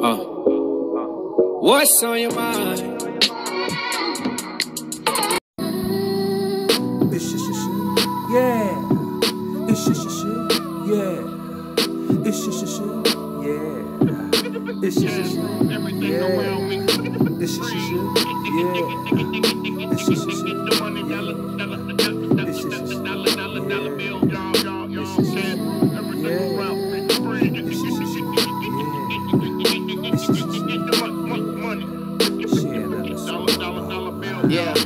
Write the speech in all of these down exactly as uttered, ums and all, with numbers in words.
Uh, what's on your mind? It's shit, shit, shit. Yeah. It's shit, shit, shit. Yeah. It's shit, shit, shit. Yeah. It's shit, shit, shit. Yeah. It's shit, shit, shit. Yeah. It's shit, shit, shit. Yeah. It's shit, shit, shit. Yeah.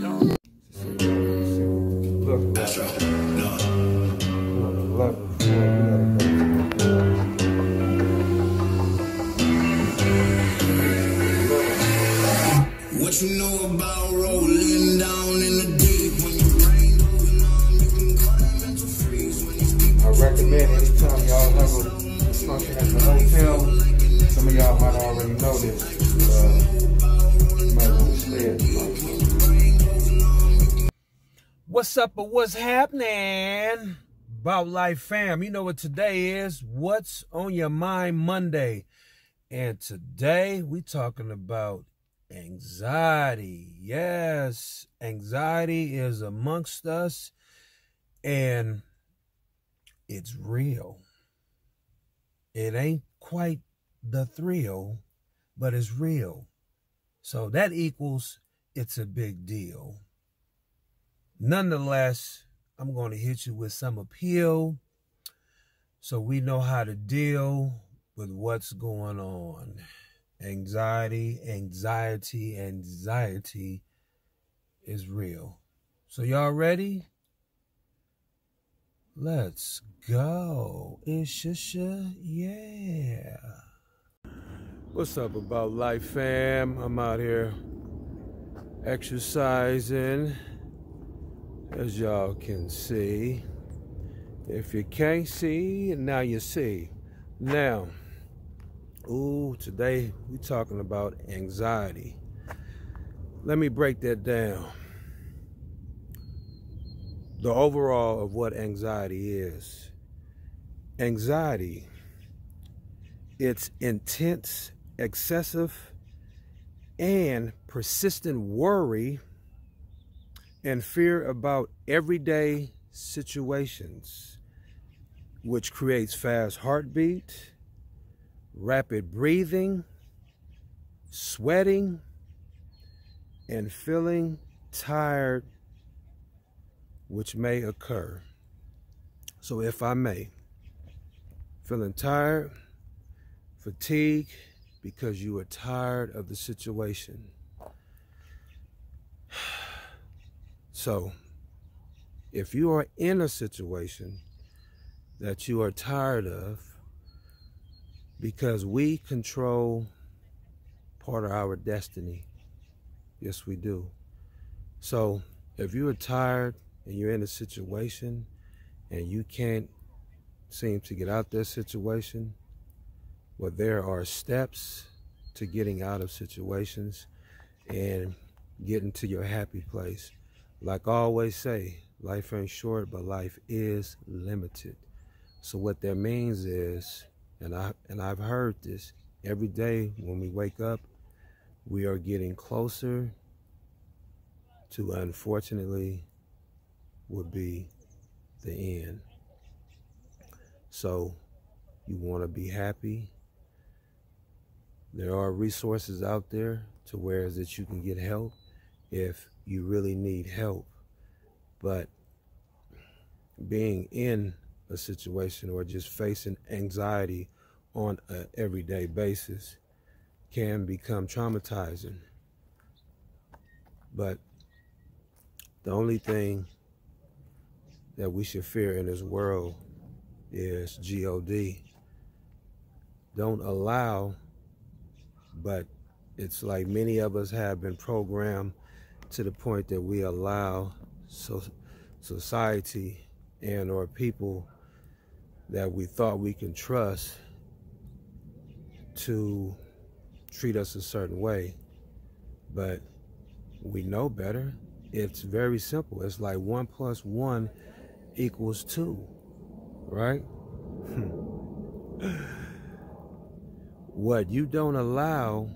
What you know about rolling down in the deep? When you rain goes numb, you can go to mental freeze. When you keep I recommend anytime y'all have a function at the hotel, some of y'all might already know this. Uh, you might want to stay at the hotel. What's up or what's happening? About Life fam. You know what today is? What's on your mind Monday? And today we talking about anxiety. Yes, anxiety is amongst us and it's real. It ain't quite the thrill, but it's real. So that equals it's a big deal. Nonetheless, I'm going to hit you with some appeal so we know how to deal with what's going on. Anxiety, anxiety, anxiety is real. So y'all ready? Let's go. It's Shisha, yeah. What's up About Life fam? I'm out here exercising, as y'all can see. If you can't see, now you see. Now, ooh, today we talking about anxiety. Let me break that down. The overall of what anxiety is. Anxiety, it's intense, excessive, and persistent worry and fear about everyday situations, which creates fast heartbeat, rapid breathing, sweating, and feeling tired, which may occur. So if I may, feeling tired, fatigue, because you are tired of the situation. So if you are in a situation that you are tired of, because we control part of our destiny. Yes, we do. So if you are tired and you're in a situation and you can't seem to get out that situation, well, there are steps to getting out of situations and getting to your happy place. Like I always say, life ain't short, but life is limited. So what that means is, and I and I've heard this every day when we wake up, we are getting closer to, unfortunately, would be the end. So you want to be happy. There are resources out there to where is that you can get help if you really need help. But being in a situation or just facing anxiety on an everyday basis can become traumatizing. But the only thing that we should fear in this world is G O D. Don't allow, but it's like many of us have been programmed to the point that we allow so society and or people that we thought we can trust to treat us a certain way. But we know better. It's very simple. It's like one plus one equals two, right? What you don't allow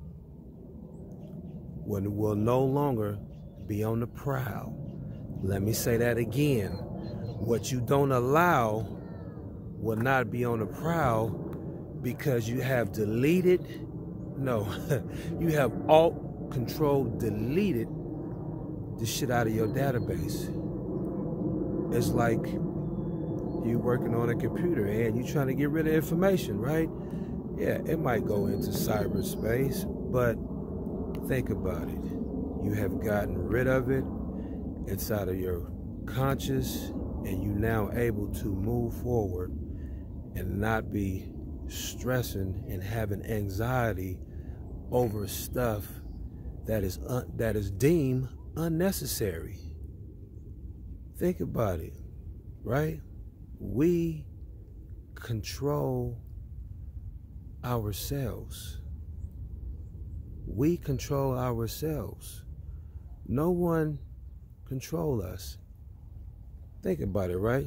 will, will no longer be on the prowl. Let me say that again. What you don't allow will not be on the prowl because you have deleted, no, you have alt control deleted the shit out of your database. It's like you working on a computer and you trying to get rid of information, right? Yeah, it might go into cyberspace, but think about it. You have gotten rid of it inside of your conscious, and you now able to move forward and not be stressing and having anxiety over stuff that is un that is deemed unnecessary. Think about it, right? We control ourselves. We control ourselves. No one control us. Think about it, right?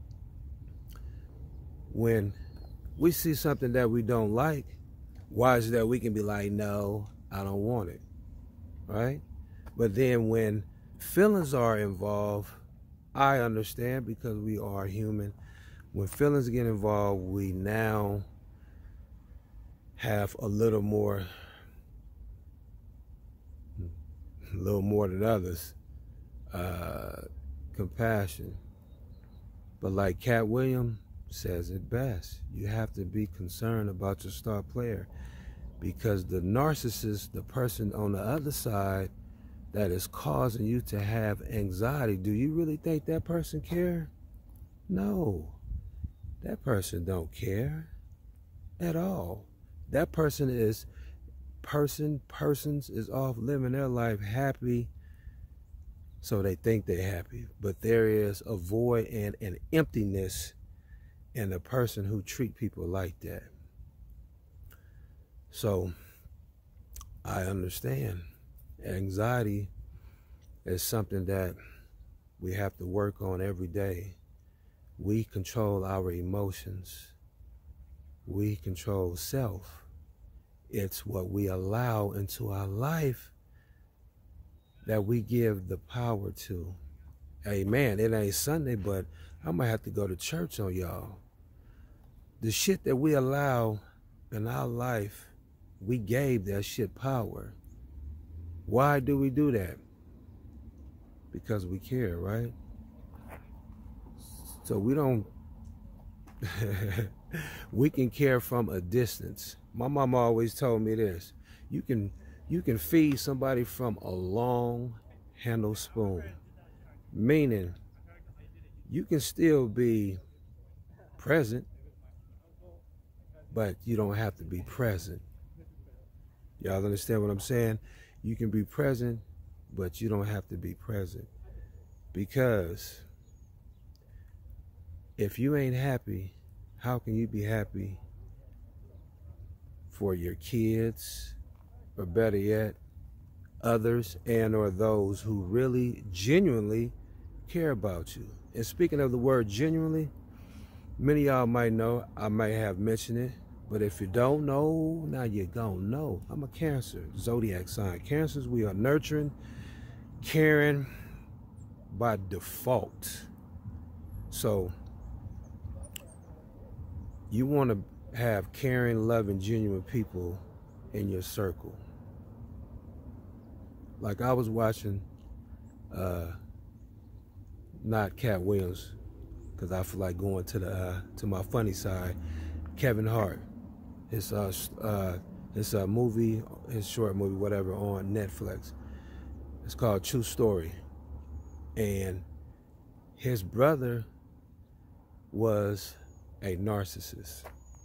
When we see something that we don't like, why is it that we can be like, no, I don't want it, right? But then when feelings are involved, I understand because we are human. When feelings get involved, we now have a little more, a little more than others, uh, compassion. But like Cat Williams says it best, you have to be concerned about your star player, because the narcissist, the person on the other side that is causing you to have anxiety, do you really think that person care? No, that person don't care at all. That person is, person, persons is off living their life happy, so they think they're happy. But there is a void and an emptiness in a person who treat people like that. So I understand anxiety is something that we have to work on every day. We control our emotions. We control self. It's what we allow into our life that we give the power to. Amen. It ain't Sunday, but I might have to go to church on y'all. The shit that we allow in our life, we gave that shit power. Why do we do that? Because we care, right? So we don't, we can care from a distance. My mama always told me this: you can you can feed somebody from a long handle spoon, meaning you can still be present, but you don't have to be present. Y'all understand what I'm saying? You can be present, but you don't have to be present. Because if you ain't happy, how can you be happy for your kids, or better yet, others and or those who really genuinely care about you? And speaking of the word genuinely, many of y'all might know, I might have mentioned it, but if you don't know, now you gonna know. I'm a Cancer, zodiac sign. Cancers, we are nurturing, caring by default. So you want to have caring, loving, genuine people in your circle. Like I was watching, uh, not Cat Williams, because I feel like going to the uh, to my funny side. Kevin Hart, his uh, uh, his uh, movie, his short movie, whatever, on Netflix. It's called True Story, and his brother was a narcissist.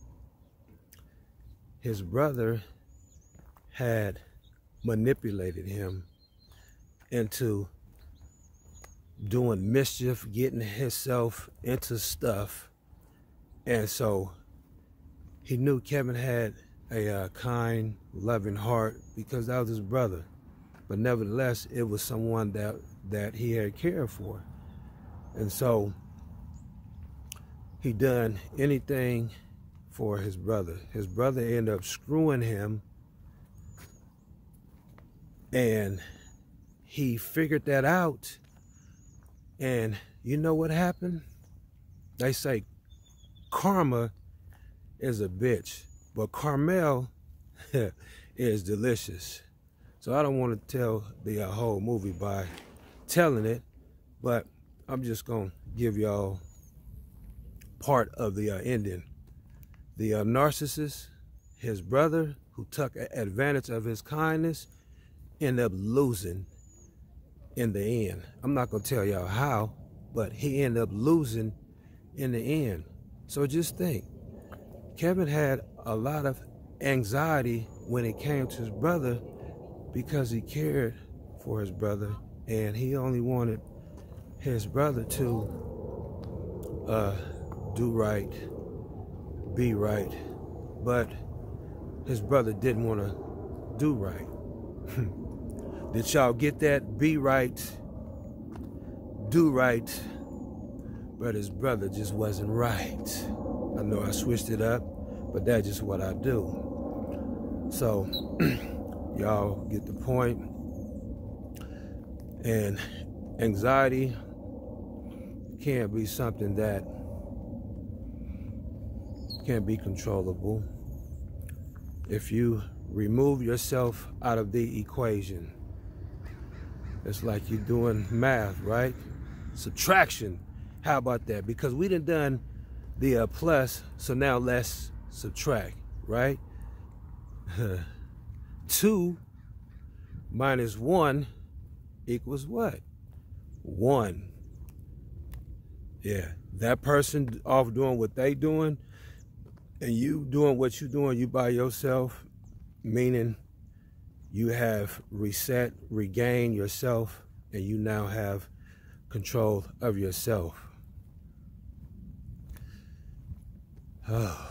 His brother had manipulated him into doing mischief, getting himself into stuff. And so he knew Kevin had a uh, kind, loving heart because that was his brother. But nevertheless, it was someone that, that he had cared for. And so he done anything for his brother. His brother ended up screwing him, and he figured that out. And you know what happened? They say karma is a bitch, but Carmel is delicious. So I don't want to tell the uh, whole movie by telling it, but I'm just gonna give y'all part of the uh, ending. The uh, narcissist, his brother, who took advantage of his kindness, ended up losing in the end. I'm not gonna tell y'all how, but he ended up losing in the end. So just think, Kevin had a lot of anxiety when it came to his brother because he cared for his brother, and he only wanted his brother to uh, do right, be right, but his brother didn't want to do right. Did y'all get that? Be right, do right, but his brother just wasn't right. I know I switched it up, but that's just what I do. So y'all get the point. And anxiety can't be something that can't be controllable. If you remove yourself out of the equation, it's like you're doing math, right? Subtraction. How about that? Because we done done the uh, plus, so now let's subtract, right? Two minus one equals what? One. Yeah, that person off doing what they doing, and you doing what you doing, you by yourself, meaning you have reset, regained yourself, and you now have control of yourself. Oh.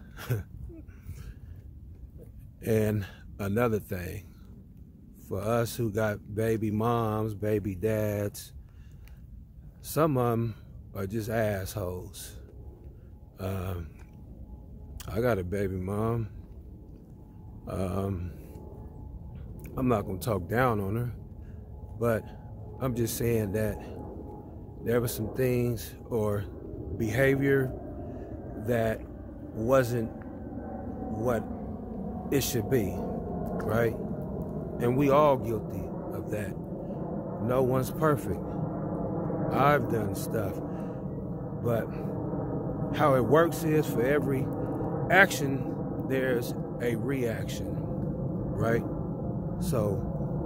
And another thing, for us who got baby moms, baby dads, some of them are just assholes. Um, I got a baby mom. Um, I'm not gonna talk down on her, but I'm just saying that there were some things or behavior that wasn't what it should be, right? And we all guilty of that. No one's perfect. I've done stuff, but how it works is for every action, there's a reaction, right? So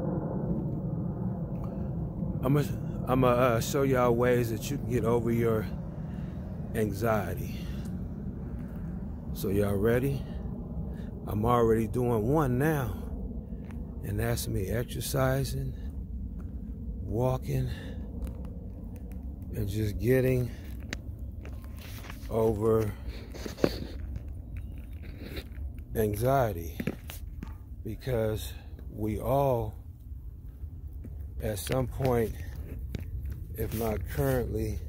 I'm gonna I'm gonna uh, show y'all ways that you can get over your anxiety. So y'all ready? I'm already doing one now, and that's me exercising, walking, and just getting over anxiety, because we all at some point, if not currently,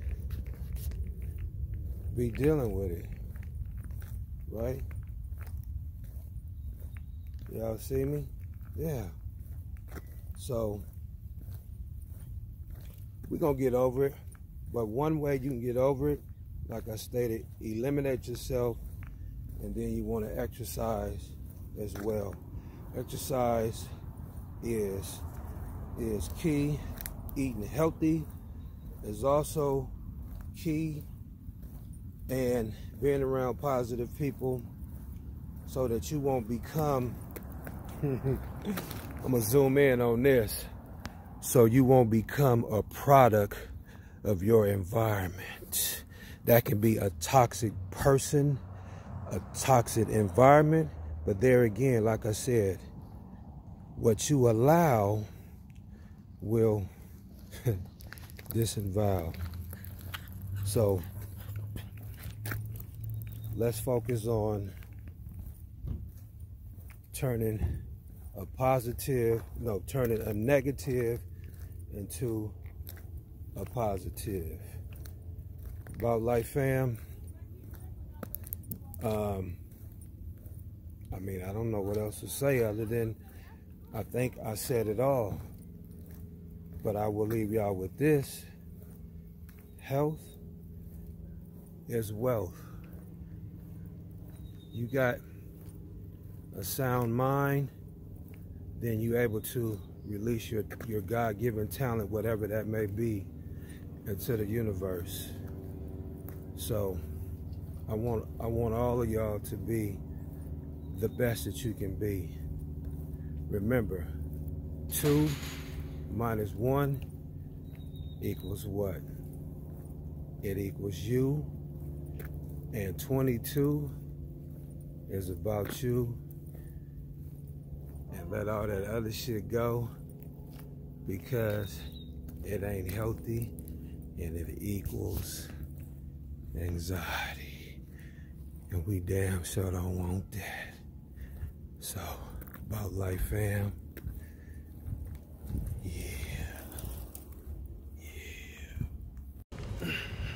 be dealing with it, right? Y'all see me? Yeah. So we're gonna get over it, but one way you can get over it, like I stated, eliminate yourself, and then you want to exercise as well. Exercise is is key. Eating healthy is also key, and being around positive people so that you won't become I'm gonna zoom in on this, so you won't become a product of your environment. That can be a toxic person, a toxic environment, but there again, like I said, what you allow will disavow. So let's focus on turning a positive, no, turning a negative into a positive. About life, fam. Um, I mean, I don't know what else to say other than I think I said it all. But I will leave y'all with this. Health is wealth. You got a sound mind, then you're able to release your, your God-given talent, whatever that may be, into the universe. So I want I want all of y'all to be the best that you can be. Remember, two minus one equals what? It equals you, and twenty-two is about you. And let all that other shit go, because it ain't healthy and it equals anxiety. And we damn sure don't want that. So, About Life fam. Yeah. Yeah.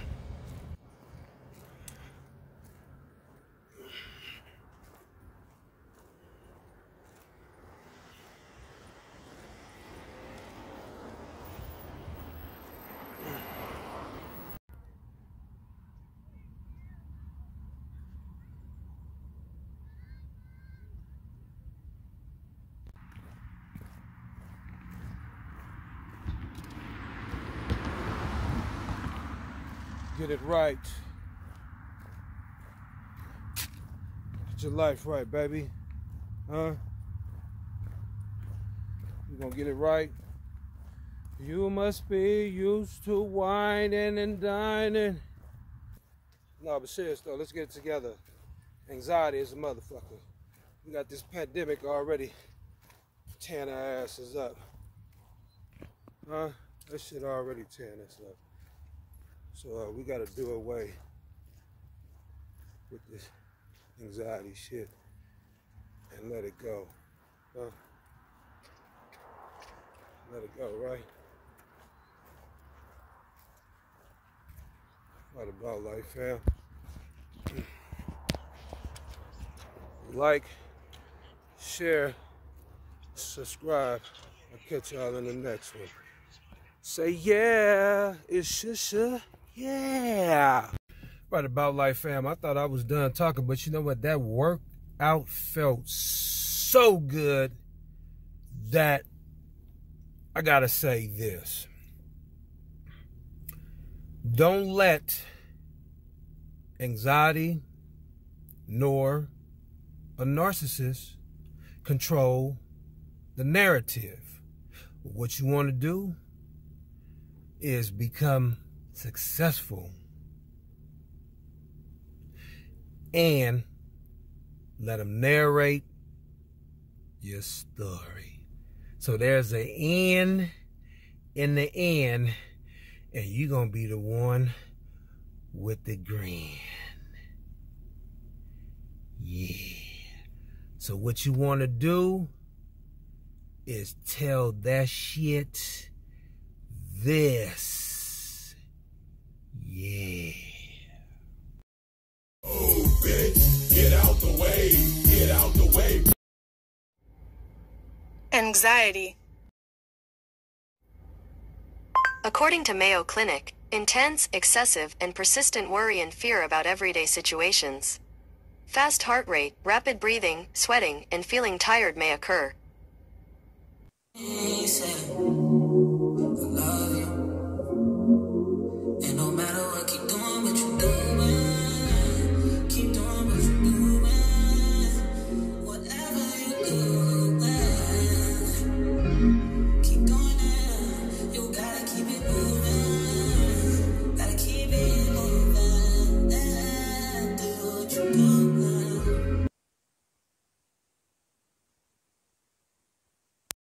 Get it right. Get your life right, baby. Huh? You gonna get it right? You must be used to whining and dining. No, but serious though, let's get it together. Anxiety is a motherfucker. We got this pandemic already tearing our asses up. Huh? That shit already tearing us up. So uh, we gotta do away with this anxiety shit and let it go. Huh? Let it go, right? What About Life, fam? Like, share, subscribe. I'll catch y'all in the next one. Say yeah, it's Shisha. Yeah. Right About Life fam, I thought I was done talking, but you know what? That workout felt so good that I gotta say this. Don't let anxiety nor a narcissist control the narrative. What you want to do is become successful and let them narrate your story. So there's an end in the end, and you're gonna be the one with the grin. Yeah. So what you want to do is tell that shit this. Yeah. Oh, bitch, get out the way, get out the way. Anxiety. According to Mayo Clinic, intense, excessive, and persistent worry and fear about everyday situations. Fast heart rate, rapid breathing, sweating, and feeling tired may occur. He said.